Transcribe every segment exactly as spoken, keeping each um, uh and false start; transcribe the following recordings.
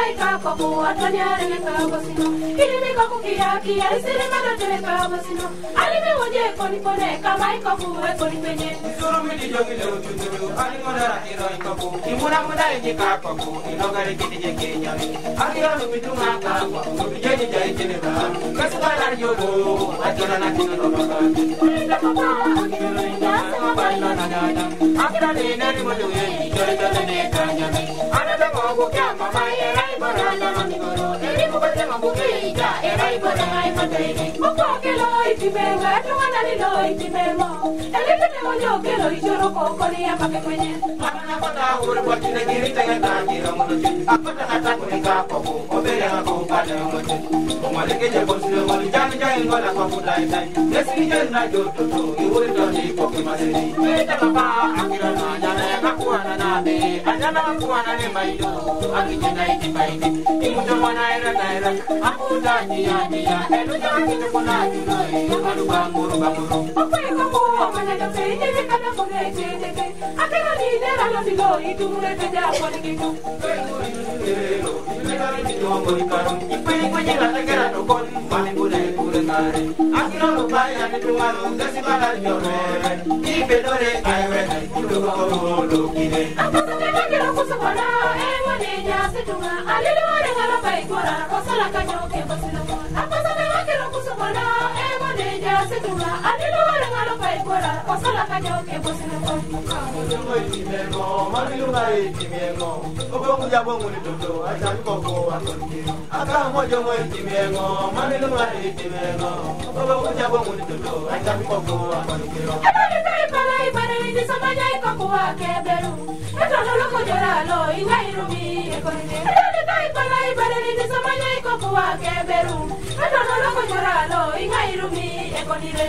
ka ko atanya ne ka bosino ili mi ko kia kia isere mara ne ka bosino ali me wonje ko ni ko ne ka mai ko ko e ko ni penye suru mi di jogi le tuturu ali mo dara iro ko ko imuna muda e ka ko ko ino gare kiti je kenya ali ro mi tu ma ka ko mi je je je ne ba kasu ba dar yo do ajona na kino do ka ida ko ba ya sama ba na na na akira ne ne mo do ye jore jore ne ka nya ana da ko ko kya ma ma ye rai ba na na mi ko ro e ko ba te ma bu ke ida e rai ba na ai ma te ko ko ke lo iti me ga tu ana ni lo iti me mo ele te mo yo ke lo i joro ko ko ni apa ke penye ana ko ta ur ba ti ne ni te ga ta ni ro mo do apa ta na ta ko ni ka ko ko be ya ko ba de mo te ko ma le ke je ko si mo ni jan jan ngo la ko ku dai dai yes ni je na jo to to i ur do ni ko ke ma se ni e ta ba ba akira na ja na ka ku ana na be ana na ku ana ne mai do aki je na i ti bai ni i mo jo na era na era aku da ni ya ni ya e lu ja ki ko na ni no e ma lu ba mo ba mo o ko ko ko ma na da pe ni ke ka da ko ne je je ke akira ni ne ra lo di lo i tu mu ne te ja ko ni ki tu Aka mojo mo itimiengo manilu mari itimiengo obo kuja bo muni tutu aja ko ko akoniro Ebale kai palai bareli di samanya iko kwa keberu eto no loko jora lo ingai rumi ekonine Ebale kai palai bareli di samanya iko kwa keberu eto no loko jora lo ingai rumi ekonire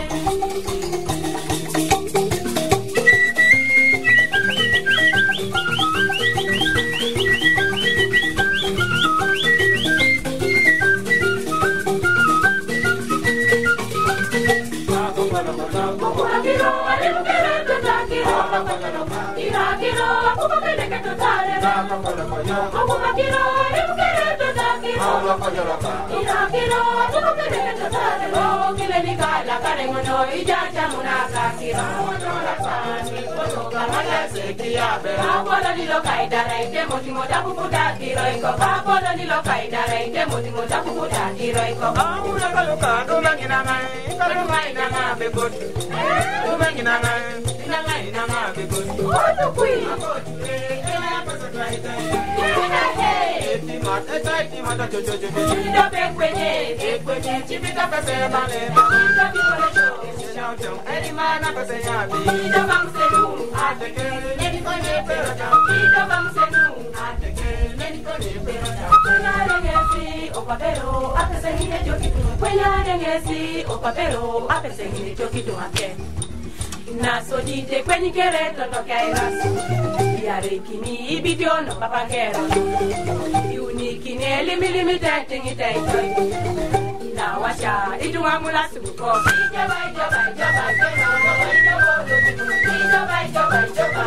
Naso dite kwenye kereto tokai rasu Yare kimi ibidio no papakera Uniki neli milimi tentingi tengi Ina washa itu amula suko Ijaba ijaba ijaba ijaba ijaba ijaba ijaba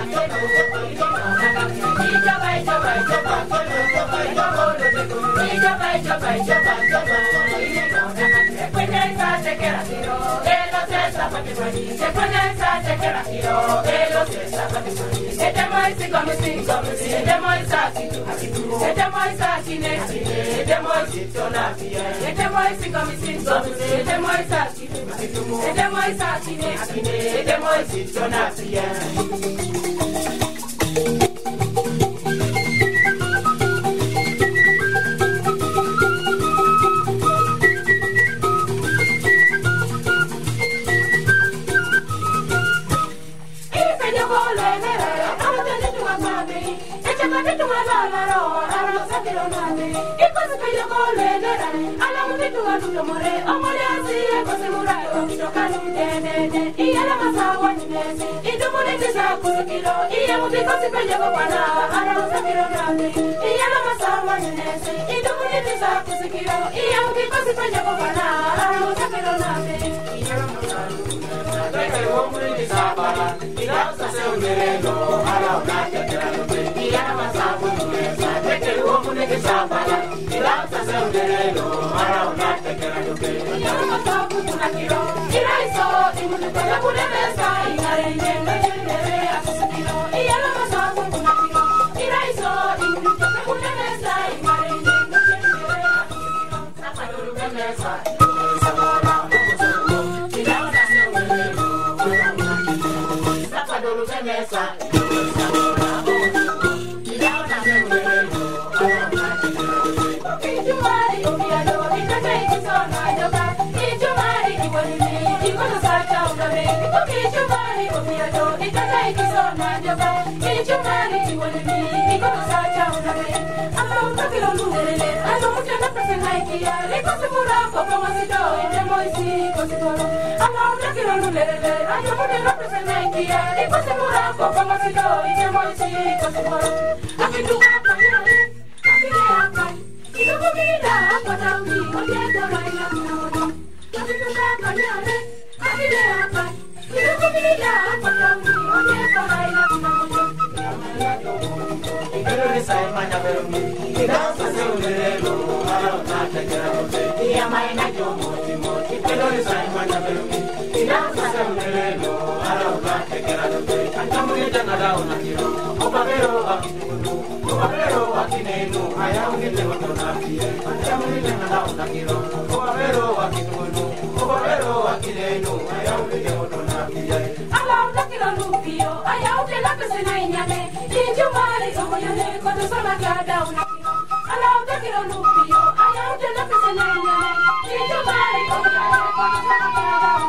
Ijaba ijaba ijaba ijaba Kwenye sa sekera tiro Elo sesa patimani Se kwenye sa sekera tiro Elo sesa patimani Ete moi si komi si komi si Ete moi sa si tu tu Ete moi sa si ne si ne Ete moi si tona fiye Ete moi si komi si komi si Ete moi sa si tu tu Ete moi sa si ne si ne Ete moi si tona fiye Ila me que chapala, y la se un derelo, para una te que la toque. Y yo no toco una kilo, y la hizo, y me toco la pura mesa, y la reñé, me llevé a su sentido. Y yo no toco una kilo, y la hizo, y me toco la pura mesa, y la reñé, me llevé a su sentido. Zapado de mesa, sabora, y la se un derelo, para una te que la toque. Zapado de mesa, sabora, y la se un derelo, para una te que la toque. Ichumari, umiado, itacha ikisona joka. Ichumari, iwalimi, ikono sacha ugame. Ichumari, umiado, itacha ikisona joka. Ichumari, iwalimi, ikono sacha ugame. Ama utakilo lungelele, ano mutana presena ikia. Liko simura, koko masito, ite moisi, kositoro. Ama utakilo lungelele, ano mutana presena ikia. Liko simura, koko masito, ite moisi, kositoro. Akiduka kanyale, akile akai. Ito kumila ako dawi, oye koray lang naman. Kasi kusa kanyari, akile akay. Ito kumila ako dawi, oye koray lang naman. Pero ni sa imanya pero mi, ikaw sa seulero, araw na te que la toque. Iya may na yo moti moti, pero ni sa imanya pero mi, ikaw sa seulero, araw na te que la toque. Antamu ni jana daw na kiro, o papero akitunu, o papero akinenu, ayaw ni te wato na kiye. Antamu ni jana daw na kiro, o papero akitunu, o papero akinenu, ayaw ni te wato na kiye. Alaw na kilolupio, ayaw tela pesena inyane. Ichumari, omoyane, koto sama kada una kilo. Alaw na kilolupio, ayaw tela pesena inyane. Ichumari, omoyane, koto sama kada